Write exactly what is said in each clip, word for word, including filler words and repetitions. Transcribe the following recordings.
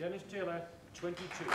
Dennis Taylor, twenty-two.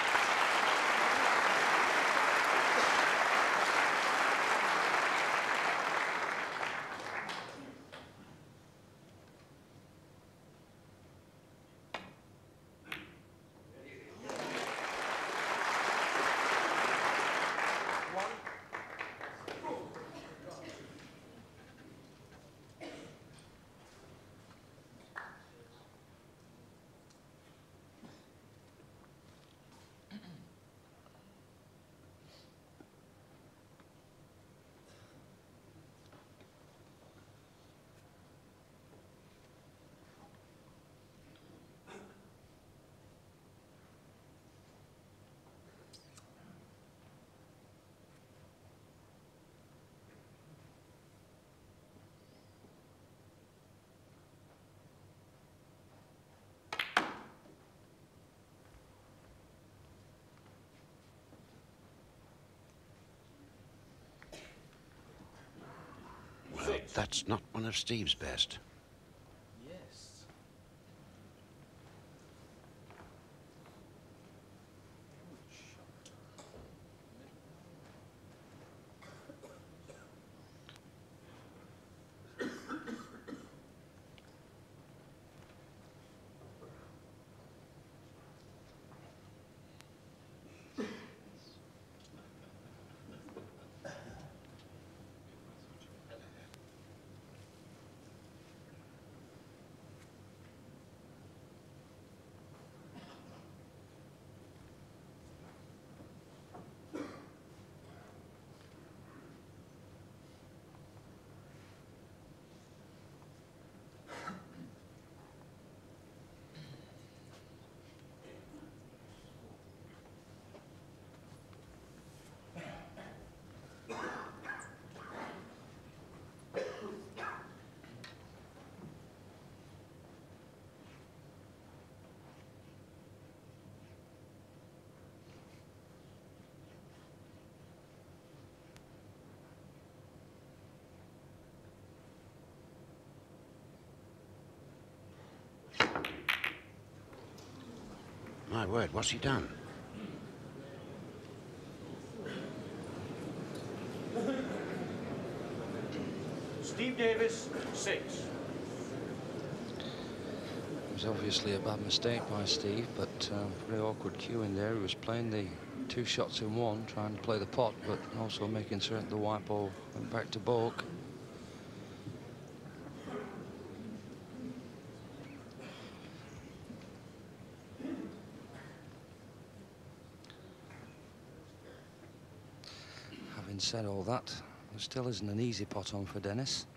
Well, that's not one of Steve's best. Yes. My word, what's he done? Steve Davis, six. It was obviously a bad mistake by Steve, but uh, very awkward cue in there. He was playing the two shots in one, trying to play the pot, but also making certain the white ball went back to Boak. Having said all that, there still isn't an easy pot on for Dennis.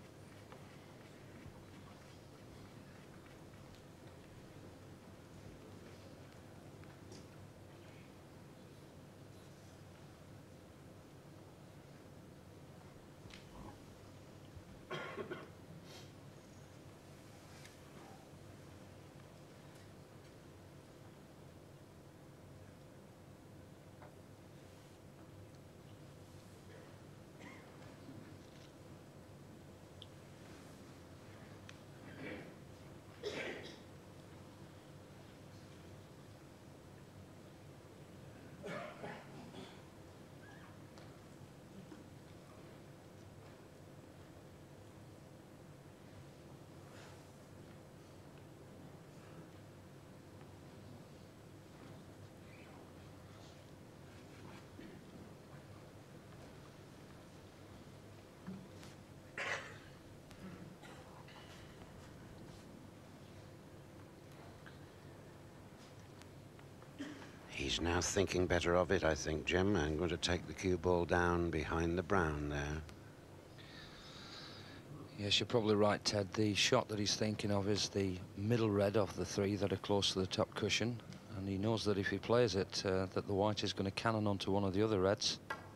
He's now thinking better of it, I think, Jim. I'm going to take the cue ball down behind the brown there. Yes, you're probably right, Ted. The shot that he's thinking of is the middle red of the three that are close to the top cushion. And he knows that if he plays it, uh, that the white is going to cannon onto one of the other reds.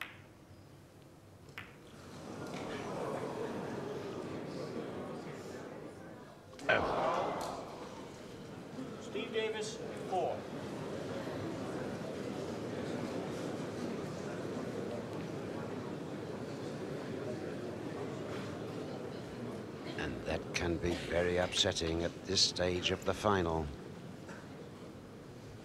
Oh. Steve Davis, four. And that can be very upsetting at this stage of the final.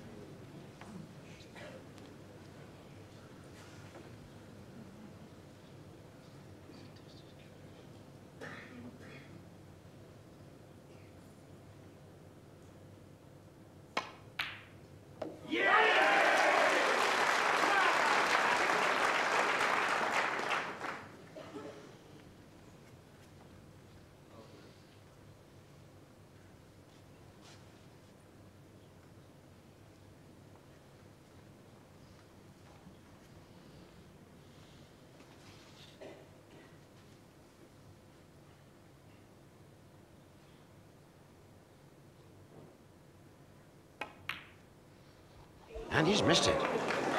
And he's missed it.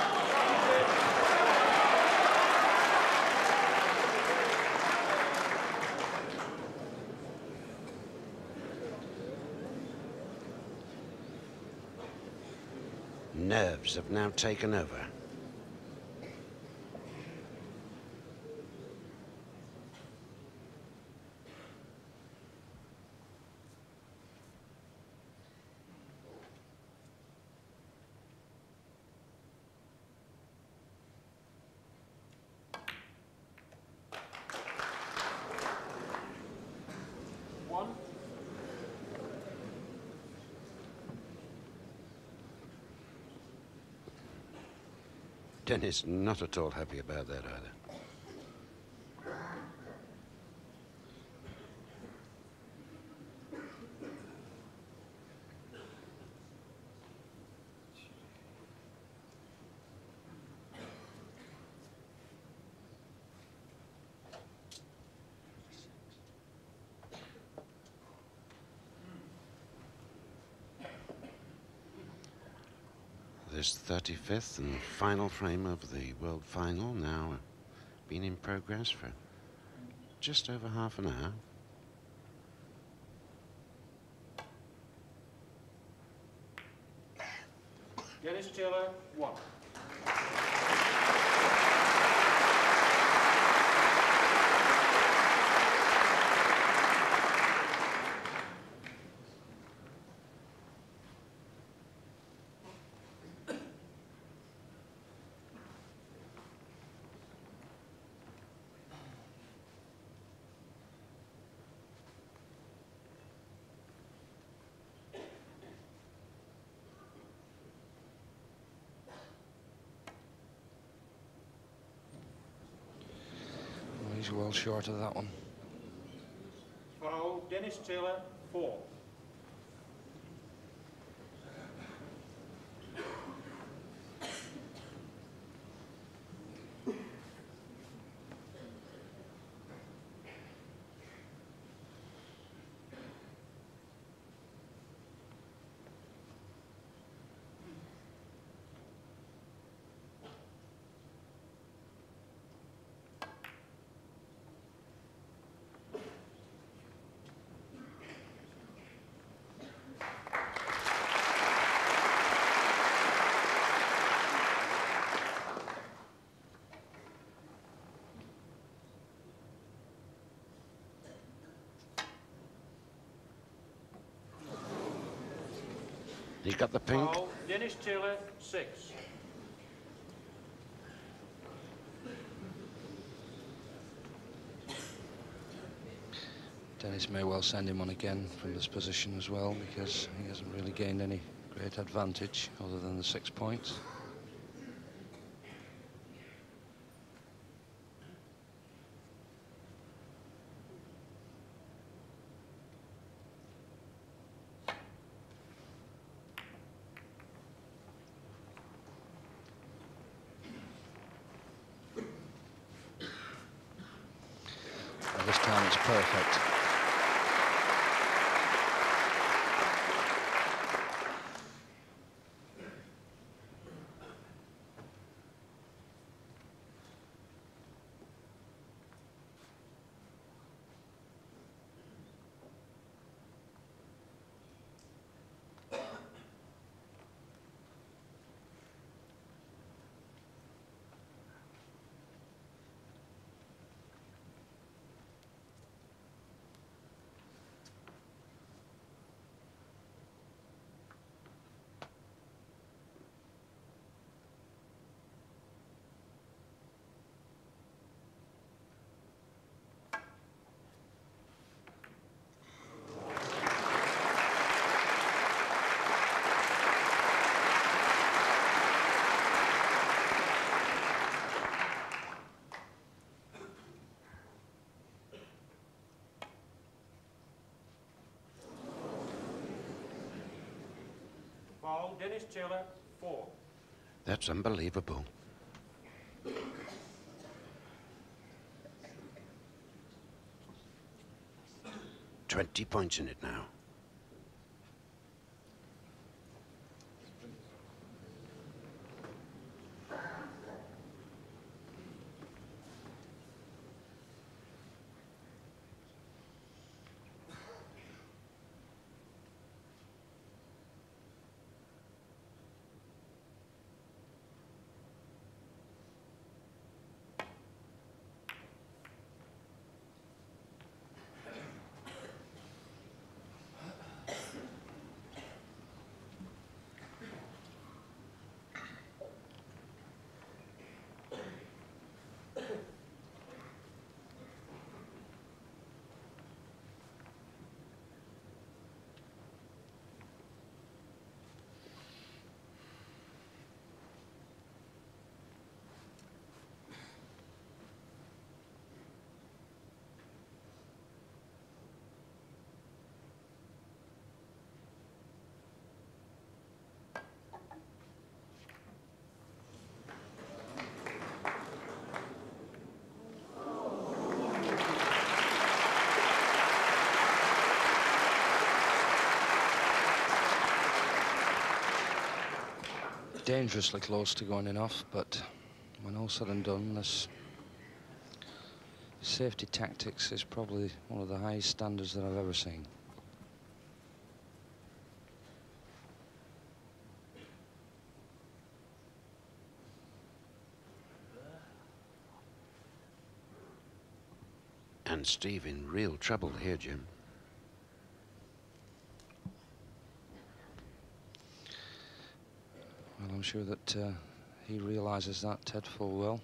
Nerves have now taken over. One. Dennis not at all happy about that either. This thirty-fifth and final frame of the World Final now been in progress for just over half an hour. Dennis Taylor, one. He's well short of that one. Foul, Dennis Taylor, four. He's got the pink. Foul, Dennis Taylor, six. Dennis may well send him on again from this position as well, because he hasn't really gained any great advantage other than the six points. And this time it's perfect. Foul, Dennis Taylor, four. That's unbelievable. Twenty points in it now. dangerously close to going in off, but when all said and done, this safety tactics is probably one of the highest standards that I've ever seen. And Steve in real trouble here, Jim. Well, I'm sure that uh, he realises that, Ted, full well.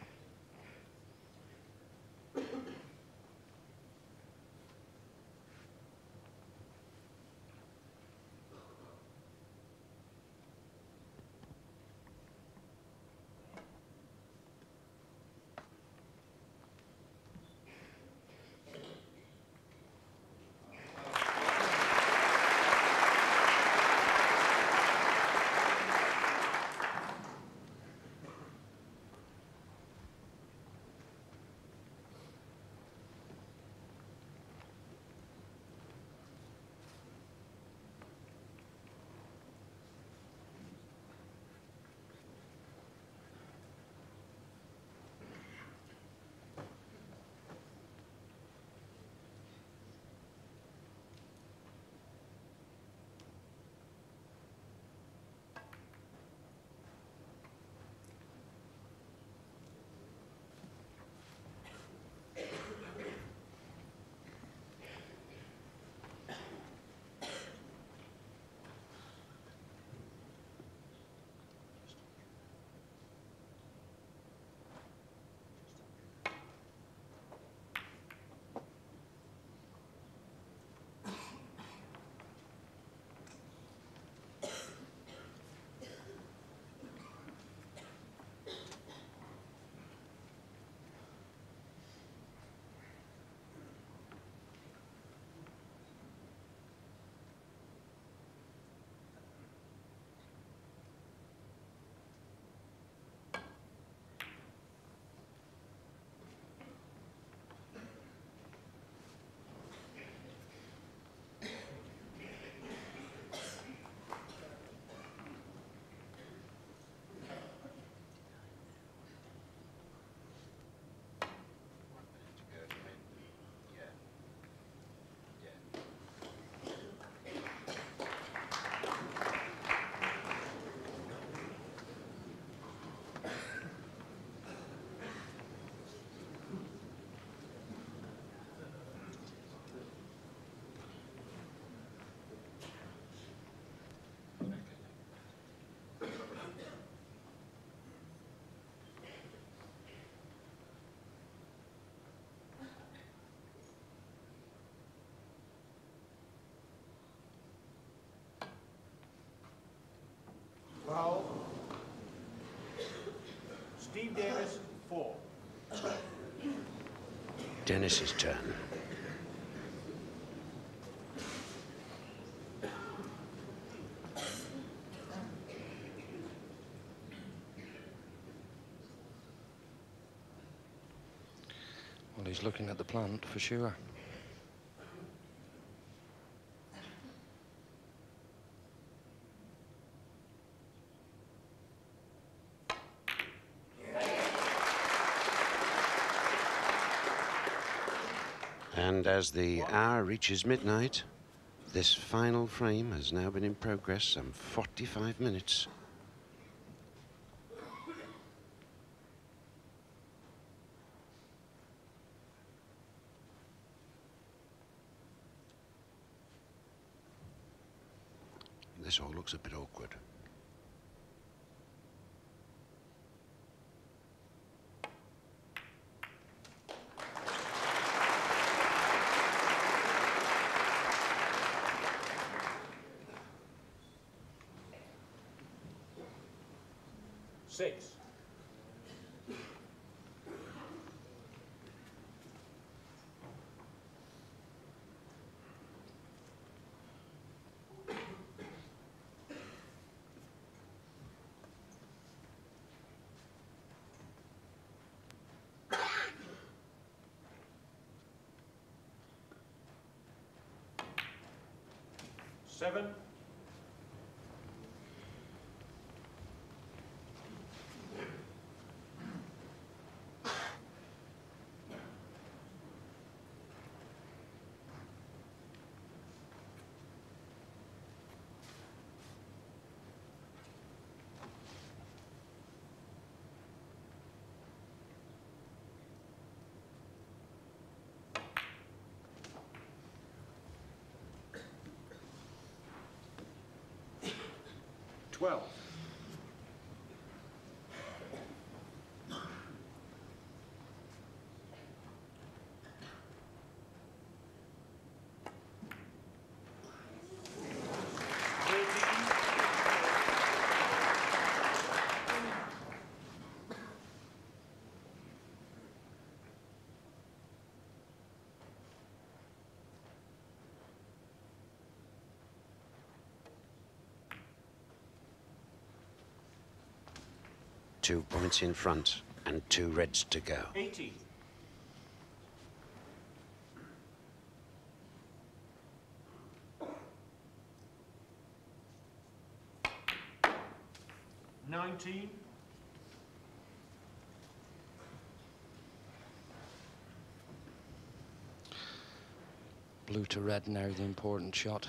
Foul. Steve Davis, four. Dennis's turn. Well, he's looking at the plant for sure. And as the hour reaches midnight, this final frame has now been in progress some forty-five minutes. This all looks a bit awkward. Six. Seven. twelve. Two points in front and two reds to go. eighty. nineteen. Blue to red now, the important shot.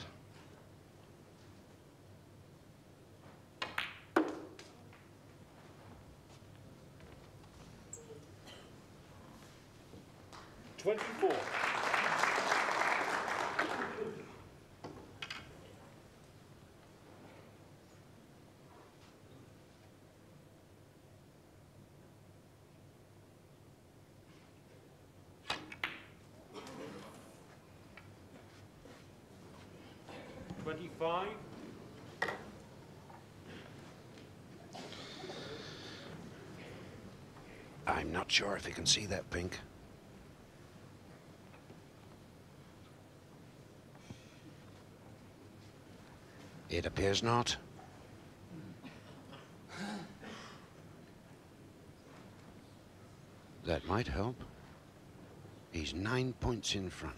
twenty-four. twenty-five. I'm not sure if you can see that, Pink. It appears not. That might help. He's nine points in front.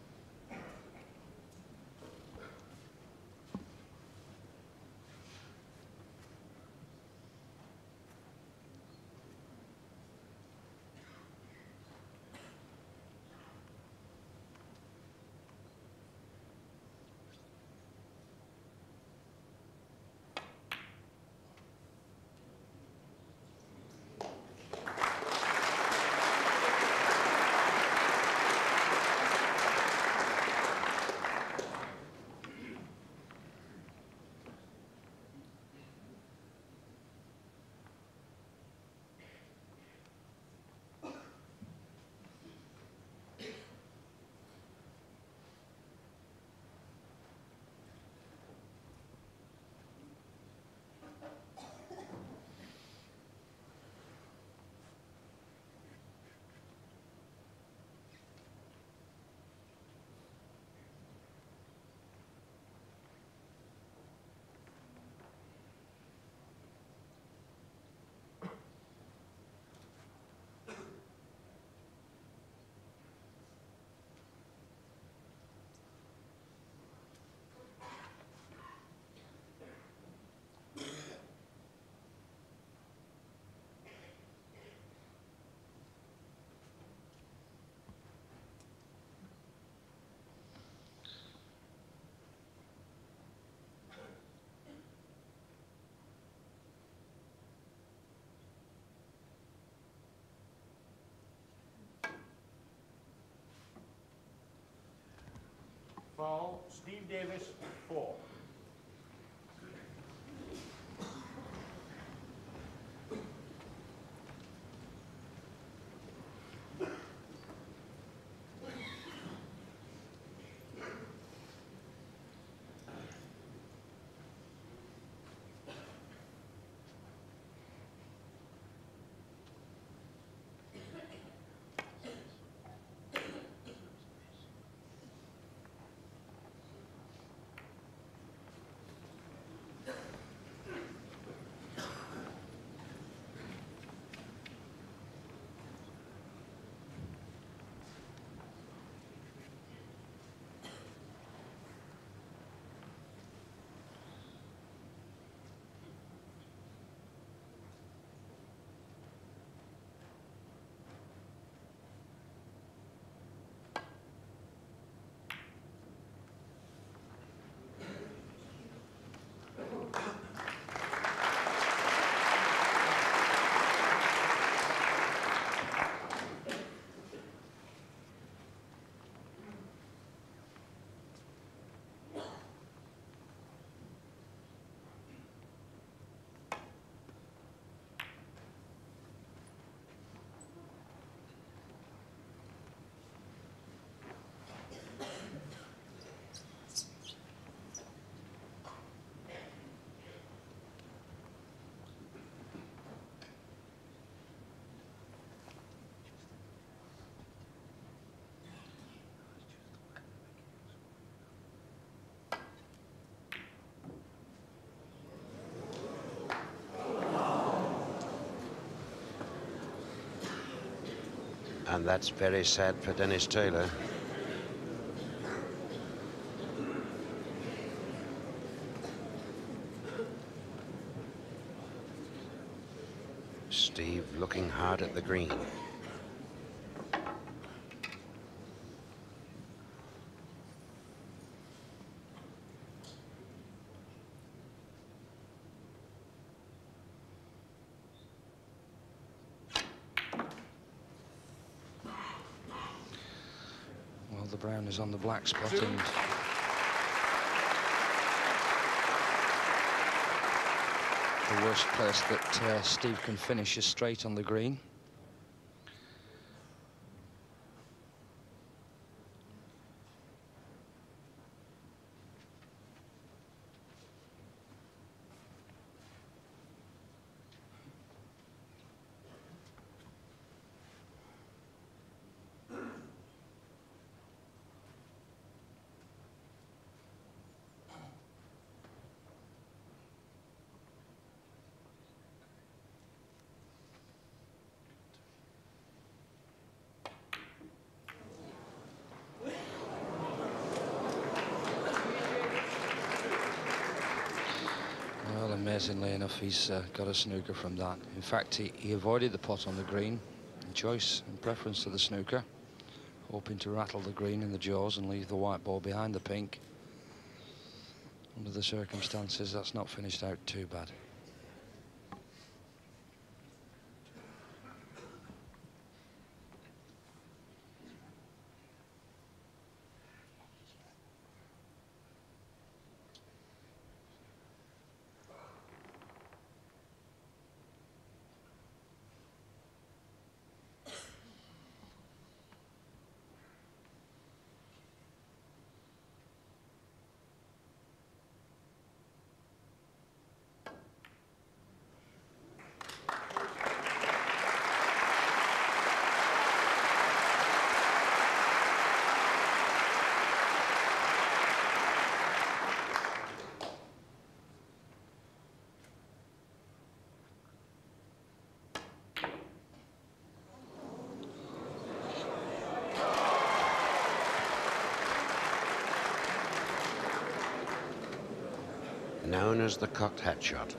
Foul, Steve Davis, four. And that's very sad for Dennis Taylor. Steve looking hard at the green. Well, the brown is on the black spot, and the worst place that uh, Steve can finish is straight on the green. Well, amazingly enough, he's uh, got a snooker from that. In fact, he, he avoided the pot on the green, in choice and preference to the snooker, hoping to rattle the green in the jaws and leave the white ball behind the pink. Under the circumstances, that's not finished out too bad. Known as the cocked hat shot.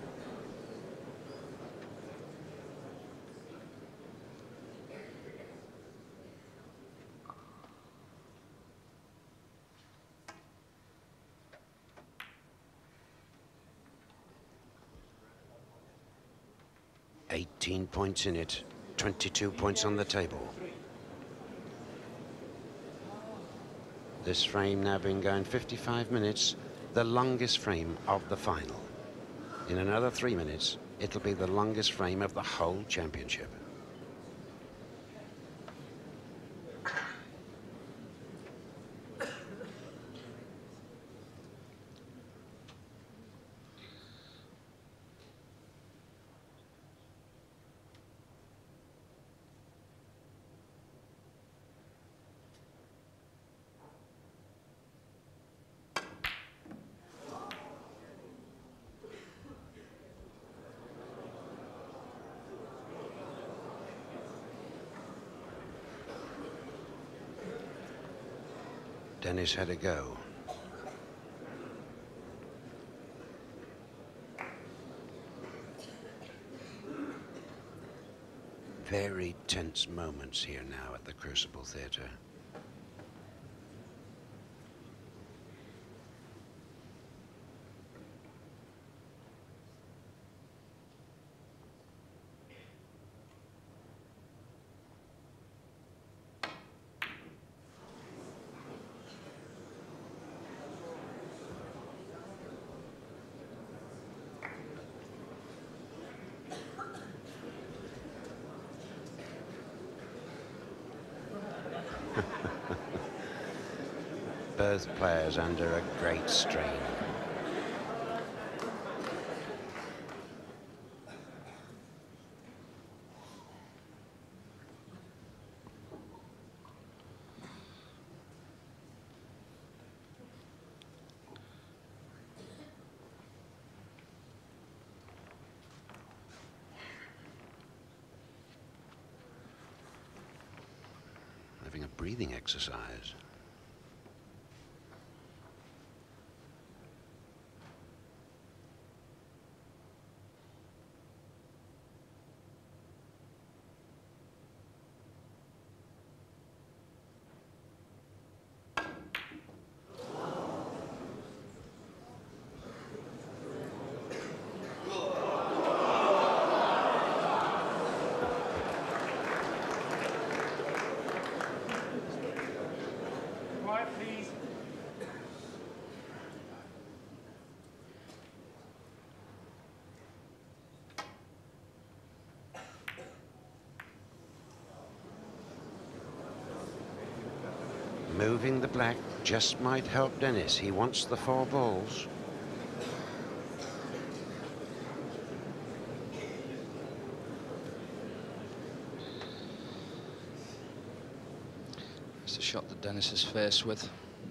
eighteen points in it, twenty-two points on the table. This frame now been going fifty-five minutes, the longest frame of the final. In another three minutes, it'll be the longest frame of the whole championship. Dennis had a go. Very tense moments here now at the Crucible Theatre. Both players under a great strain. breathing exercise. Quiet, please. Moving the black just might help Dennis. He wants the four balls. It's a shot that Dennis is faced with.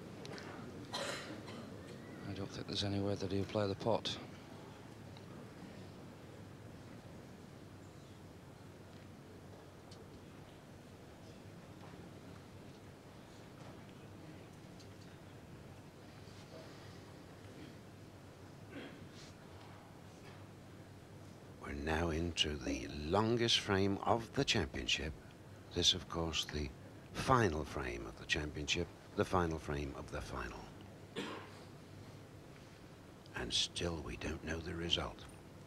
I don't think there's anywhere that he'll play the pot. We're now into the longest frame of the championship. This, of course, the final frame of the championship, the final frame of the final. And still we don't know the result.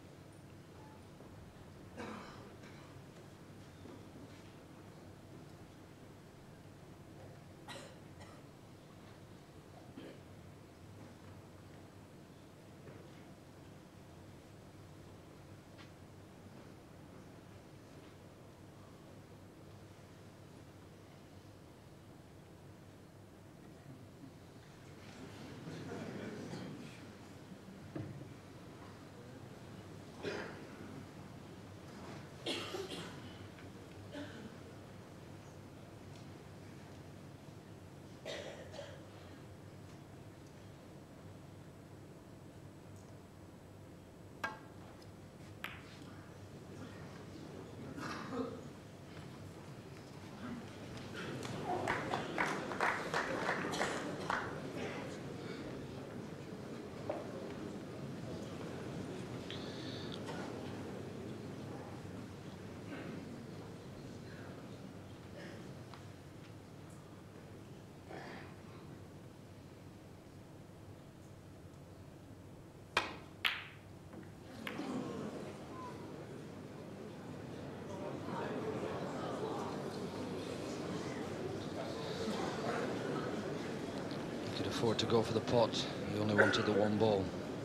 He could afford to go for the pot. He only wanted the one ball.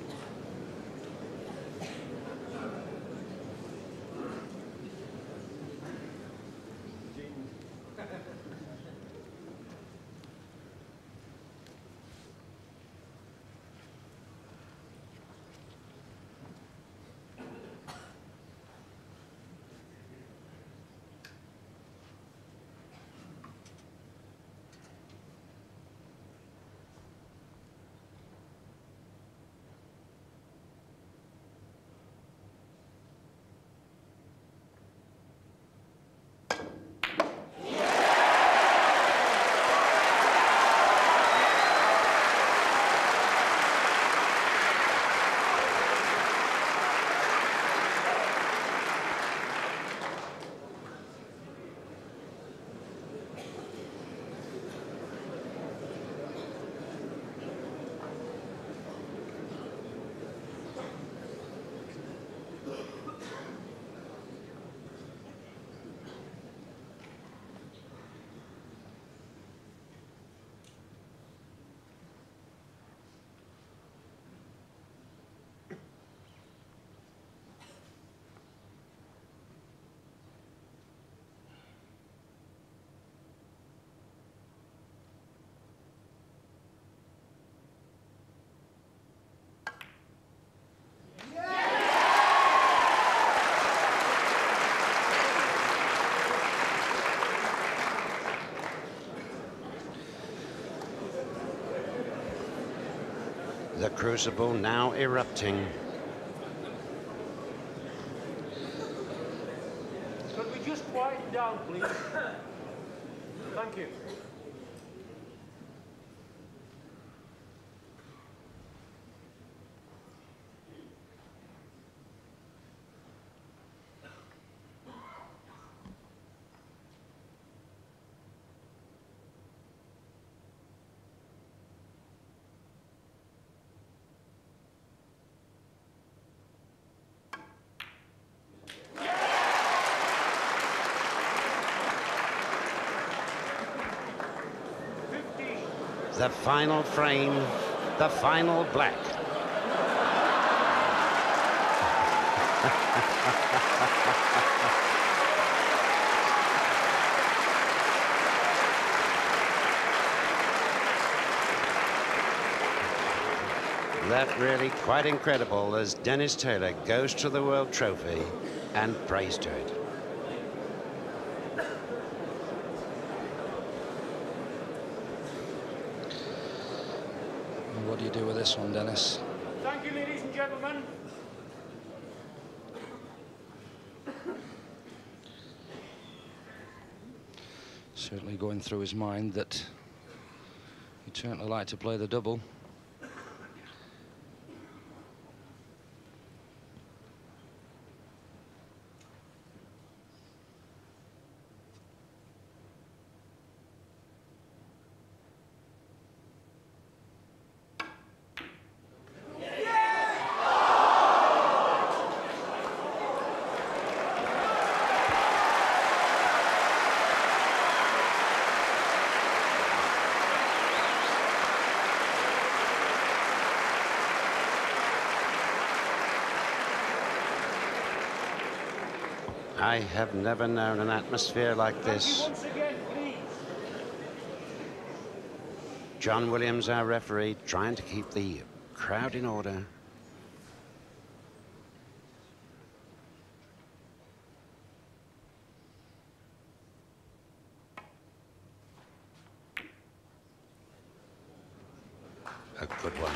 The crucible now erupting. Could we just quieten down, please? Thank Thank you. The final frame, the final black. That really quite incredible as Dennis Taylor goes to the World Trophy and prays to it. What do you do with this one, Dennis? Thank you, ladies and gentlemen. Certainly going through his mind that he'd certainly like to play the double. I have never known an atmosphere like Thank you this. once again, please. John Williams, our referee, trying to keep the crowd in order. A good one.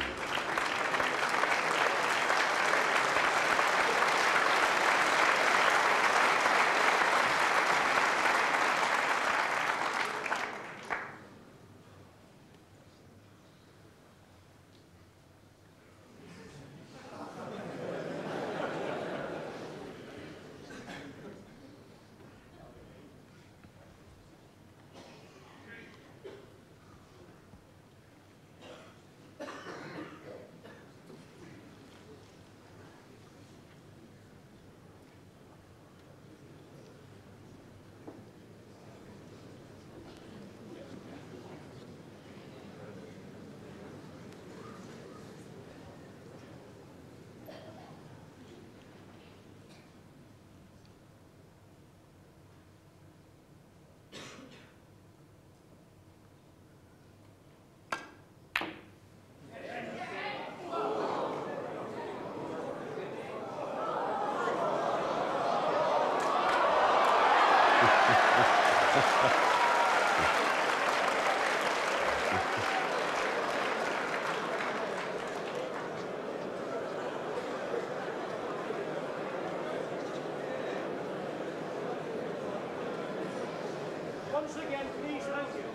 Once again, please, thank you.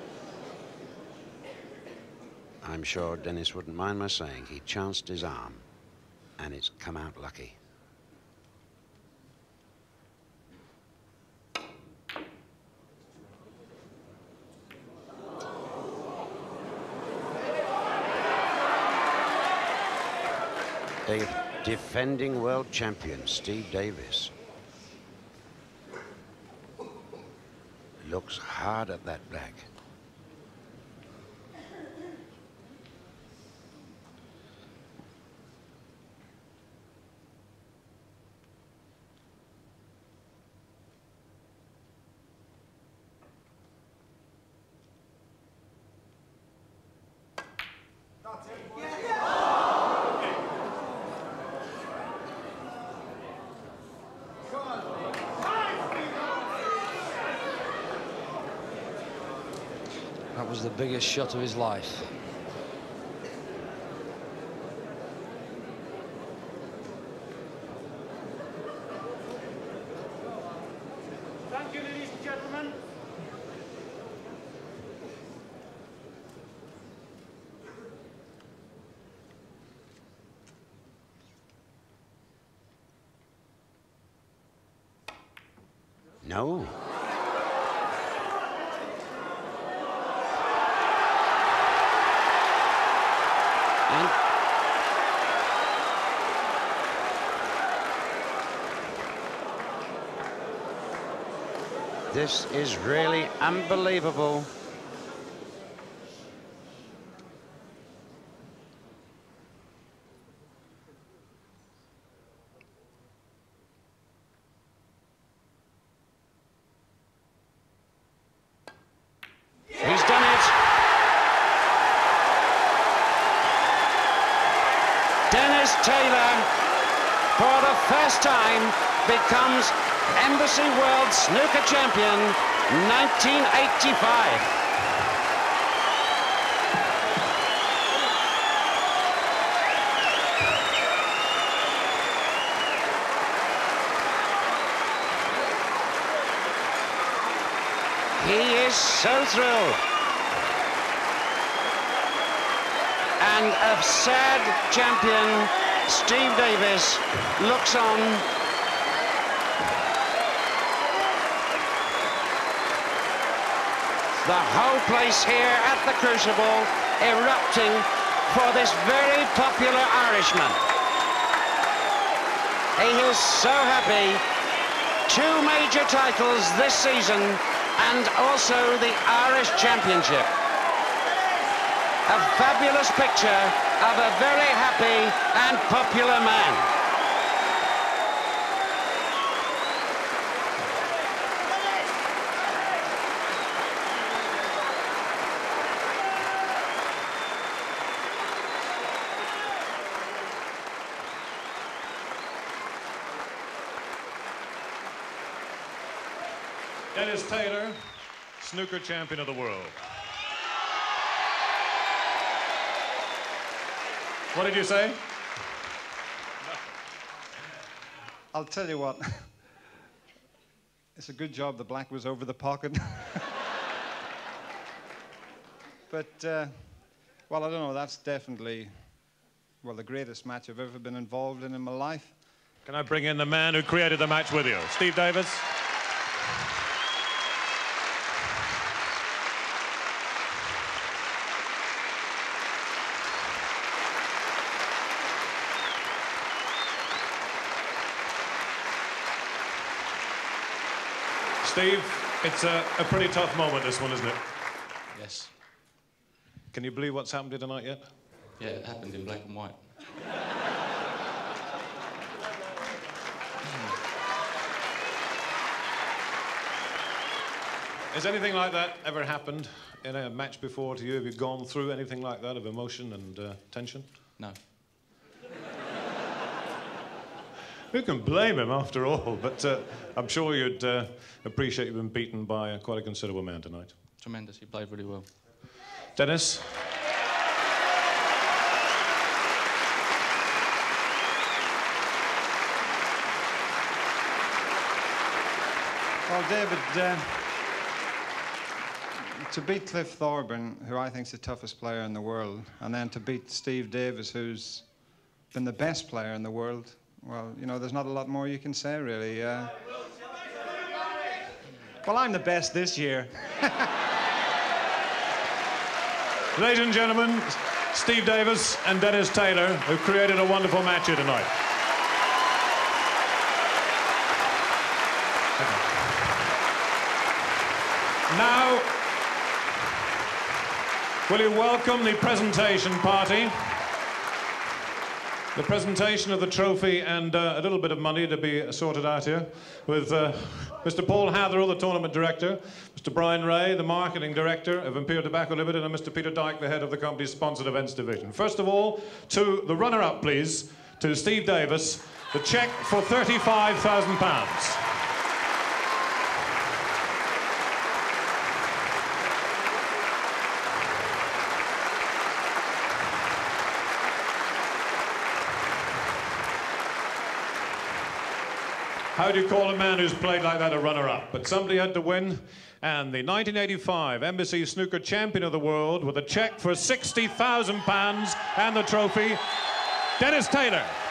I'm sure Dennis wouldn't mind my saying he chanced his arm and it's come out lucky. The defending world champion, Steve Davis, looks hard at that black. That was the biggest shot of his life. Thank you, ladies and gentlemen. No. And this is really unbelievable. He's done it. Dennis Taylor, for the first time, becomes Embassy World Snooker Champion nineteen eighty-five. He is so thrilled. And a sad champion, Steve Davis, looks on. The whole place here at the Crucible erupting for this very popular Irishman. He is so happy. Two major titles this season and also the Irish Championship. A fabulous picture of a very happy and popular man. Dennis Taylor, snooker champion of the world. What did you say? I'll tell you what. It's a good job the black was over the pocket. But, uh, well, I don't know, that's definitely, well, the greatest match I've ever been involved in in my life. Can I bring in the man who created the match with you, Steve Davis? Steve, it's a, a pretty tough moment, this one, isn't it? Yes. Can you believe what's happened here tonight yet? Yeah, it happened in black and white. Has anything like that ever happened in a match before to you? Have you gone through anything like that of emotion and uh, tension? No. Who can blame him after all? But uh, I'm sure you'd uh, appreciate you've been beaten by uh, quite a considerable man tonight. Tremendous. He played really well. Dennis? Well, David, uh, to beat Cliff Thorburn, who I think is the toughest player in the world, and then to beat Steve Davis, who's been the best player in the world, well, you know, there's not a lot more you can say, really. Uh, well, I'm the best this year. Ladies and gentlemen, Steve Davis and Dennis Taylor, who created a wonderful match here tonight. Now, will you welcome the presentation party? The presentation of the trophy and uh, a little bit of money to be sorted out here with uh, Mister Paul Hatherell, the tournament director, Mister Brian Ray, the marketing director of Imperial Tobacco Limited, and Mister Peter Dyke, the head of the company's sponsored events division. First of all, to the runner-up, please, to Steve Davis, the cheque for thirty-five thousand pounds. How do you call a man who's played like that a runner-up? But somebody had to win, and the nineteen eighty-five Embassy Snooker Champion of the World with a cheque for sixty thousand pounds and the trophy, Dennis Taylor.